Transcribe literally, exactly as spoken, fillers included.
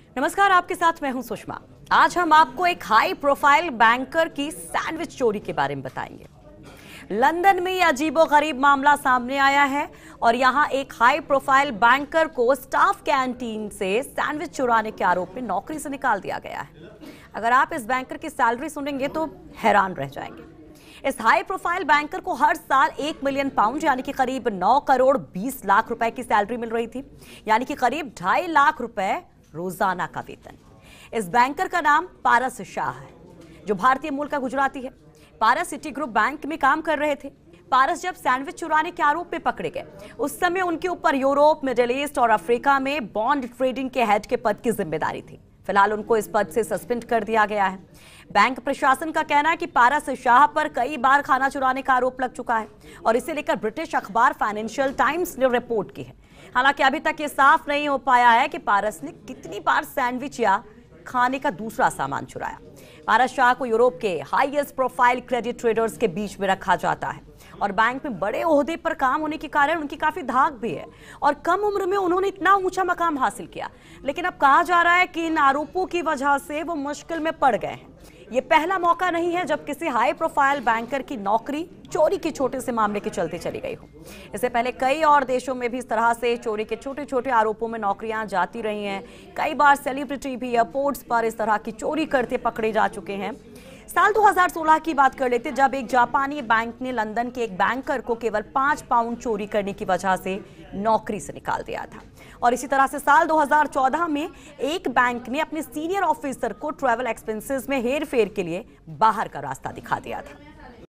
नमस्कार, आपके साथ मैं हूं सुषमा। आज हम आपको एक हाई प्रोफाइल बैंकर की सैंडविच चोरी के बारे में बताएंगे। लंदन में यह अजीबोगरीब मामला सामने आया है और यहां एक हाई प्रोफाइल बैंकर को स्टाफ कैंटीन से सैंडविच चुराने के आरोप में नौकरी से निकाल दिया गया है। अगर आप इस बैंकर की सैलरी सुनेंगे तो हैरान रह जाएंगे। इस हाई प्रोफाइल बैंकर को हर साल एक मिलियन पाउंड यानी कि करीब नौ करोड़ बीस लाख रुपए की सैलरी मिल रही थी, यानी कि करीब ढाई लाख रुपए रोजाना का वेतन। इस बैंकर का नाम पारस शाह है, जो भारतीय मूल का गुजराती है। पारस सिटी ग्रुप बैंक में काम कर रहे थे। पारस जब सैंडविच चुराने के आरोप में पकड़े गए, उस समय उनके ऊपर यूरोप, मिडिल ईस्ट और अफ्रीका में बॉन्ड ट्रेडिंग के हेड के पद की जिम्मेदारी थी। फिलहाल उनको इस पद से सस्पेंड कर दिया गया है। बैंक प्रशासन का कहना है कि पारस शाह पर कई बार खाना चुराने का आरोप लग चुका है और इसे लेकर ब्रिटिश अखबार फाइनेंशियल टाइम्स ने रिपोर्ट की है। हालांकि अभी तक ये साफ नहीं हो पाया है कि पारस ने कितनी बार सैंडविच या खाने का दूसरा सामान चुराया। पारस शाह को यूरोप के हाईएस्ट प्रोफाइल क्रेडिट ट्रेडर्स के बीच में रखा जाता है और बैंक में बड़े ओहदे पर काम होने के कारण उनकी काफी धाक भी है और कम उम्र में उन्होंने इतना ऊंचा मकाम हासिल किया। लेकिन अब कहा जा रहा है कि इन आरोपों की वजह से वो मुश्किल में पड़ गए हैं। ये पहला मौका नहीं है जब किसी हाई प्रोफाइल बैंकर की नौकरी चोरी के छोटे से मामले के चलते चली गई हो। इससे पहले कई और देशों में भी इस तरह से चोरी के छोटे छोटे आरोपों में नौकरियां जाती रही हैं। कई बार सेलिब्रिटी भी एयरपोर्ट्स पर इस तरह की चोरी करते पकड़े जा चुके हैं। साल दो हज़ार सोलह की बात कर लेते, जब एक जापानी बैंक ने लंदन के एक बैंकर को केवल पांच पाउंड चोरी करने की वजह से नौकरी से निकाल दिया था। और इसी तरह से साल दो हज़ार चौदह में एक बैंक ने अपने सीनियर ऑफिसर को ट्रैवल एक्सपेंसेस में हेरफेर के लिए बाहर का रास्ता दिखा दिया था।